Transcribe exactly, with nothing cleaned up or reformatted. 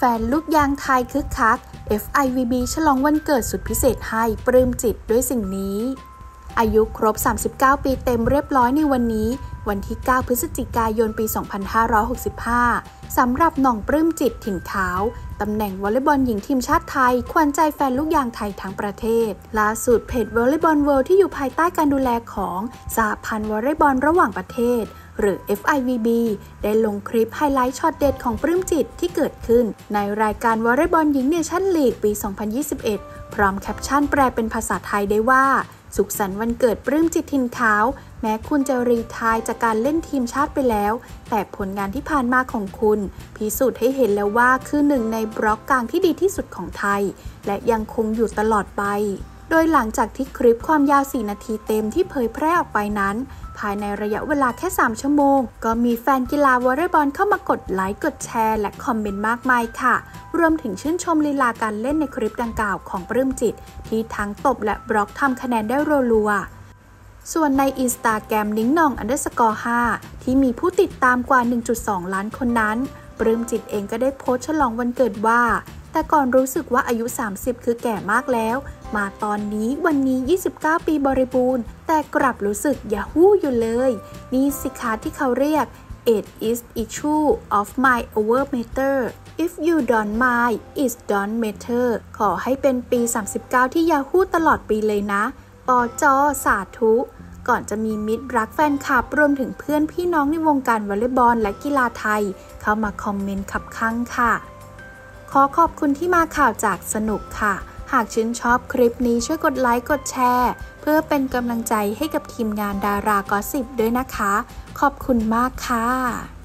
ฟนลูกยางไทยคึกคัก เอฟ ไอ วี บี ฉลองวันเกิดสุดพิเศษให้ปลื้มจิตด้วยสิ่งนี้อายุครบสามสิบเก้าปีเต็มเรียบร้อยในวันนี้วันที่เก้าพฤศจิกายนปีสองพันห้าร้อยหกสิบห้าสำหรับหน่องปลื้มจิตถิ่นขาวตำแหน่งวอลเลย์บอลหญิงทีมชาติไทยขวัญใจแฟนลูกยางไทยทั้งประเทศล่าสุดเพจวอลเลย์บอลเวิลด์ที่อยู่ภายใต้การดูแลของสหพันธ์วอลเลย์บอลระหว่างประเทศหรือ เอฟ ไอ วี บี ได้ลงคลิปไฮไลท์ช็อตเด็ดของปลื้มจิตที่เกิดขึ้นในรายการวอลเลย์บอลหญิงเนชั่นลีกปีสองพันยี่สิบเอ็ดพร้อมแคปชั่นแปลเป็นภาษาไทยได้ว่าสุขสันต์วันเกิดปลื้มจิตถิ่นขาวแม้คุณจะรีไทร์จากการเล่นทีมชาติไปแล้วแต่ผลงานที่ผ่านมาของคุณพิสูจน์ให้เห็นแล้วว่าคือหนึ่งในบล็อกกลางที่ดีที่สุดของไทยและยังคงอยู่ตลอดไปโดยหลังจากที่คลิปความยาวสี่นาทีเต็มที่เผยแพร่ออกไปนั้นภายในระยะเวลาแค่สามชั่วโมงก็มีแฟนกีฬาวอลเลย์บอลเข้ามากดไลค์กดแชร์และคอมเมนต์มากมายค่ะรวมถึงชื่นชมลีลาการเล่นในคลิปดังกล่าวของปลื้มจิตที่ทั้งตบและบล็อกทำคะแนนได้รัวๆส่วนใน อินสตาแกรม นิ้งหน่อง อันเดอร์สกอร์ ห้า ที่มีผู้ติดตามกว่า หนึ่งจุดสอง ล้านคนนั้นปลื้มจิตเองก็ได้โพสต์ฉลองวันเกิดว่าแต่ก่อนรู้สึกว่าอายุสามสิบคือแก่มากแล้วมาตอนนี้วันนี้ยี่สิบเก้าปีบริบูรณ์แต่กลับรู้สึกยาฮู้อยู่เลยนี่สิคะที่เขาเรียก age is issue of mind over matter if you don't mind it don't matter ขอให้เป็นปีสามสิบเก้าที่ยาฮู้ตลอดปีเลยนะปอจอสาธุก่อนจะมีมิตรรักแฟนคลับรวมถึงเพื่อนพี่น้องในวงการวอลเลย์บอลและกีฬาไทยเข้ามาคอมเมนต์ขับข้างค่ะขอขอบคุณที่มาข่าวจากสนุกค่ะหากชื่นชอบคลิปนี้ช่วยกดไลค์กดแชร์เพื่อเป็นกำลังใจให้กับทีมงานดารากอสซิปด้วยนะคะขอบคุณมากค่ะ